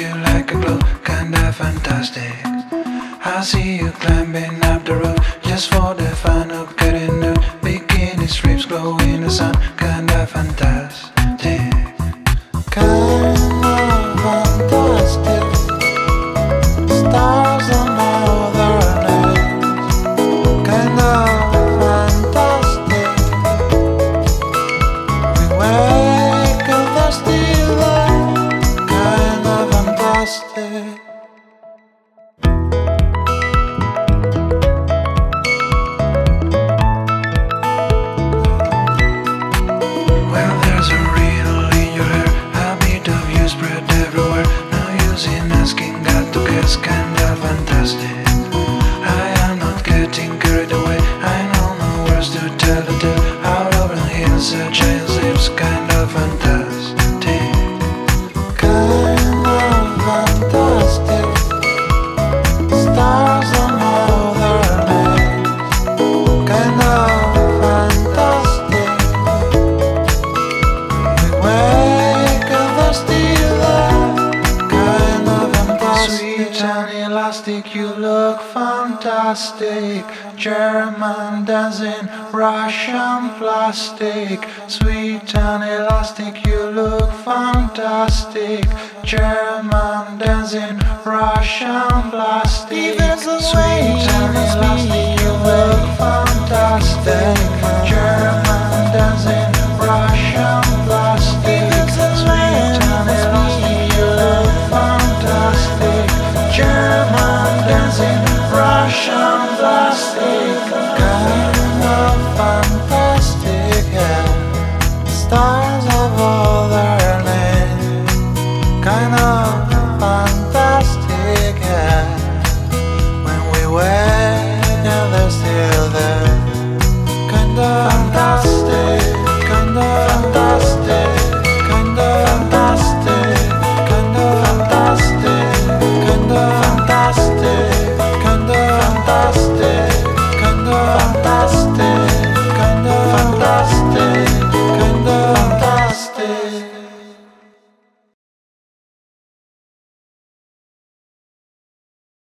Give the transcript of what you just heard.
you like a glow, kinda fantastic. I see you climbing up the roof just for the fun of getting new. Bikini strips glow in the sun, kinda fantastic. Kinda fantastic. Stars on all their names, kinda fantastic. We wake up, they're still there, kinda fantastic. Well, there's a riddle in your hair, a bit of you spread everywhere. No use in asking God to guess, kinda fantastic. I am not getting carried away, I know no words to tell the tale. Out over the hills, a giant's lips, kinda fantastic. Kinda fantastic. Stars on all their names, kinda fantastic. We wake up, they're still there, kinda fantastic. Sweet and elastic, you look fantastic. German dancing, Russian plastic. Sweet and elastic, you look fantastic. German dancing, Russian plastic. Sweet and elastic, you look fantastic.